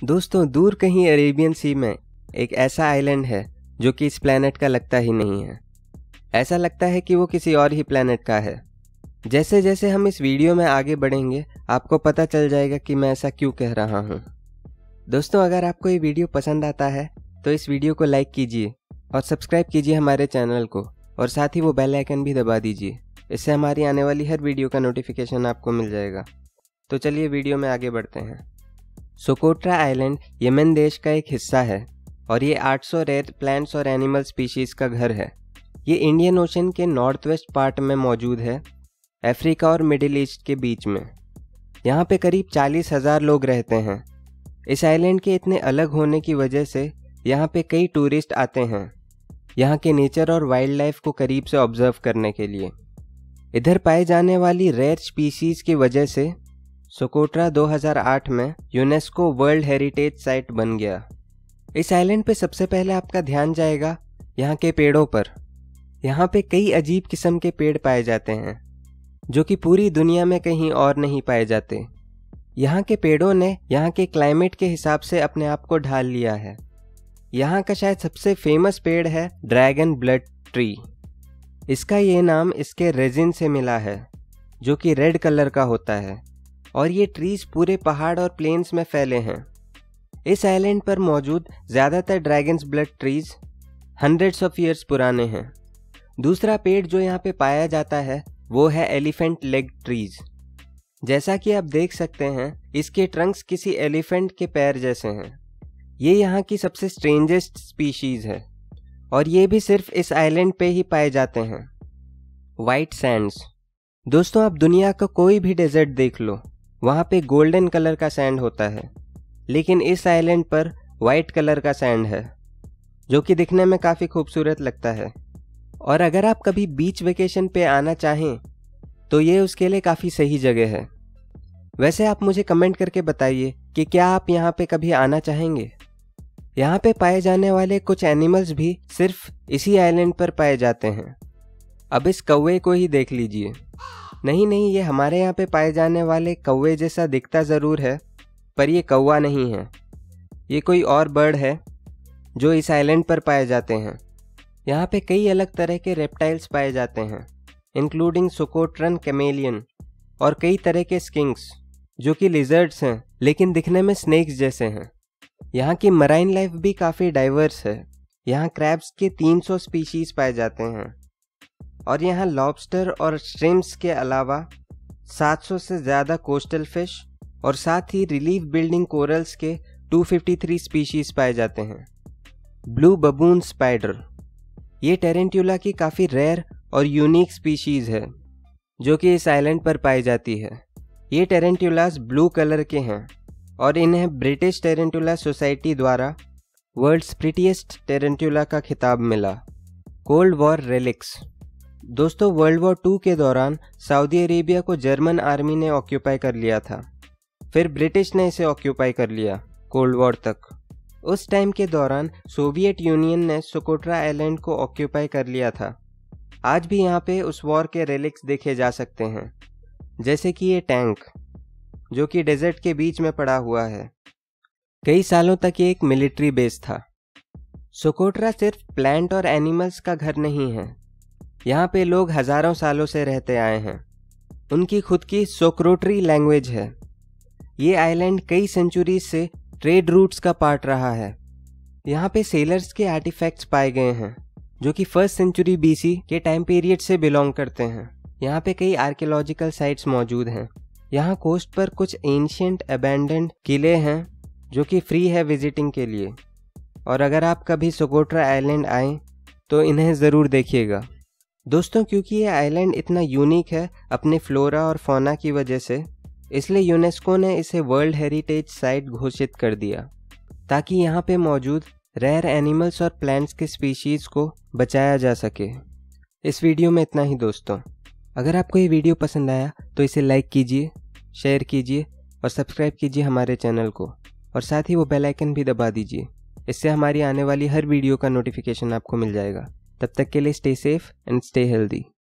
दोस्तों, दूर कहीं अरेबियन सी में एक ऐसा आइलैंड है जो कि इस प्लैनेट का लगता ही नहीं है। ऐसा लगता है कि वो किसी और ही प्लैनेट का है। जैसे जैसे हम इस वीडियो में आगे बढ़ेंगे आपको पता चल जाएगा कि मैं ऐसा क्यों कह रहा हूँ। दोस्तों, अगर आपको ये वीडियो पसंद आता है तो इस वीडियो को लाइक कीजिए और सब्सक्राइब कीजिए हमारे चैनल को, और साथ ही वो बेल आइकन भी दबा दीजिए। इससे हमारी आने वाली हर वीडियो का नोटिफिकेशन आपको मिल जाएगा। तो चलिए वीडियो में आगे बढ़ते हैं। सोकोट्रा आइलैंड यमन देश का एक हिस्सा है और ये 800 रेयर प्लांट्स और एनिमल स्पीशीज़ का घर है। ये इंडियन ओशन के नॉर्थ वेस्ट पार्ट में मौजूद है, अफ्रीका और मिडिल ईस्ट के बीच में। यहाँ पे करीब 40,000 लोग रहते हैं। इस आइलैंड के इतने अलग होने की वजह से यहाँ पे कई टूरिस्ट आते हैं यहाँ के नेचर और वाइल्ड लाइफ को करीब से ऑब्जर्व करने के लिए। इधर पाए जाने वाली रेयर स्पीशीज़ की वजह से सोकोट्रा 2008 में यूनेस्को वर्ल्ड हेरिटेज साइट बन गया। इस आइलैंड पे सबसे पहले आपका ध्यान जाएगा यहाँ के पेड़ों पर। यहाँ पे कई अजीब किस्म के पेड़ पाए जाते हैं जो कि पूरी दुनिया में कहीं और नहीं पाए जाते। यहाँ के पेड़ों ने यहाँ के क्लाइमेट के हिसाब से अपने आप को ढाल लिया है। यहाँ का शायद सबसे फेमस पेड़ है ड्रैगन ब्लड ट्री। इसका ये नाम इसके रेजिन से मिला है जो कि रेड कलर का होता है, और ये ट्रीज पूरे पहाड़ और प्लेन्स में फैले हैं। इस आइलैंड पर मौजूद ज़्यादातर dragon's blood trees hundreds of years पुराने हैं। दूसरा पेड़ जो यहाँ पे पाया जाता है वो है एलिफेंट लेग ट्रीज। जैसा कि आप देख सकते हैं इसके ट्रंक्स किसी एलिफेंट के पैर जैसे हैं। ये यहाँ की सबसे स्ट्रेंजेस्ट स्पीशीज़ है और ये भी सिर्फ इस आइलैंड पे ही पाए जाते हैं। White sands. दोस्तों, आप दुनिया का कोई भी डेजर्ट देख लो, वहाँ पे गोल्डन कलर का सैंड होता है, लेकिन इस आइलैंड पर वाइट कलर का सैंड है जो कि दिखने में काफ़ी खूबसूरत लगता है। और अगर आप कभी बीच वेकेशन पे आना चाहें तो ये उसके लिए काफ़ी सही जगह है। वैसे आप मुझे कमेंट करके बताइए कि क्या आप यहाँ पे कभी आना चाहेंगे। यहाँ पे पाए जाने वाले कुछ एनिमल्स भी सिर्फ इसी आइलैंड पर पाए जाते हैं। अब इस कौवे को ही देख लीजिए। नहीं, ये हमारे यहाँ पे पाए जाने वाले कौवे जैसा दिखता ज़रूर है, पर ये कौवा नहीं है। ये कोई और बर्ड है जो इस आइलैंड पर पाए जाते हैं। यहाँ पे कई अलग तरह के रेप्टाइल्स पाए जाते हैं, इंक्लूडिंग सोकोट्रन कैमेलियन और कई तरह के स्किंक्स जो कि लिजर्ड्स हैं लेकिन दिखने में स्नेक्स जैसे हैं। यहाँ की मराइन लाइफ भी काफ़ी डाइवर्स है। यहाँ क्रैब्स के 300 स्पीशीज़ पाए जाते हैं और यहाँ लॉबस्टर और श्रिम्प्स के अलावा 700 से ज़्यादा कोस्टल फिश और साथ ही रिलीफ बिल्डिंग कोरल्स के 253 स्पीशीज़ पाए जाते हैं। ब्लू बबून स्पाइडर, ये टेरेंट्यूला की काफ़ी रेयर और यूनिक स्पीशीज़ है जो कि इस आइलैंड पर पाई जाती है। ये टेरेंट्यूलास ब्लू कलर के हैं और इन्हें ब्रिटिश टेरेंट्यूला सोसाइटी द्वारा वर्ल्ड्स प्रिटीएस्ट टेरेंट्यूला का खिताब मिला। Cold war relics. दोस्तों, वर्ल्ड वॉर 2 के दौरान सऊदी अरेबिया को जर्मन आर्मी ने ऑक्यूपाई कर लिया था। फिर ब्रिटिश ने इसे ऑक्यूपाई कर लिया कोल्ड वॉर तक। उस टाइम के दौरान सोवियत यूनियन ने सोकोट्रा आइलैंड को ऑक्यूपाई कर लिया था। आज भी यहाँ पे उस वॉर के रेलिक्स देखे जा सकते हैं, जैसे कि ये टैंक जो कि डेजर्ट के बीच में पड़ा हुआ है। कई सालों तक ये एक मिलिट्री बेस था। सोकोट्रा सिर्फ प्लांट और एनिमल्स का घर नहीं है। यहाँ पे लोग हज़ारों सालों से रहते आए हैं। उनकी खुद की सोक्रोट्री लैंग्वेज है। ये आइलैंड कई सेंचुरीज से ट्रेड रूट्स का पार्ट रहा है। यहाँ पे सेलर्स के आर्टिफैक्ट्स पाए गए हैं जो कि 1st सेंचुरी BC के टाइम पीरियड से बिलोंग करते हैं। यहाँ पे कई आर्कियोलॉजिकल साइट्स मौजूद हैं। यहाँ कोस्ट पर कुछ एंशिएंट अबैंडन्ड किले हैं जो कि फ्री है विजिटिंग के लिए। और अगर आप कभी सोकोट्रा आइलैंड आएँ तो इन्हें ज़रूर देखिएगा। दोस्तों, क्योंकि ये आइलैंड इतना यूनिक है अपने फ्लोरा और फौना की वजह से, इसलिए यूनेस्को ने इसे वर्ल्ड हेरिटेज साइट घोषित कर दिया ताकि यहाँ पे मौजूद रेयर एनिमल्स और प्लांट्स के स्पीशीज़ को बचाया जा सके। इस वीडियो में इतना ही दोस्तों। अगर आपको ये वीडियो पसंद आया तो इसे लाइक कीजिए, शेयर कीजिए और सब्सक्राइब कीजिए हमारे चैनल को, और साथ ही वो बेल आइकन भी दबा दीजिए। इससे हमारी आने वाली हर वीडियो का नोटिफिकेशन आपको मिल जाएगा। तब तक के लिए stay safe and stay healthy.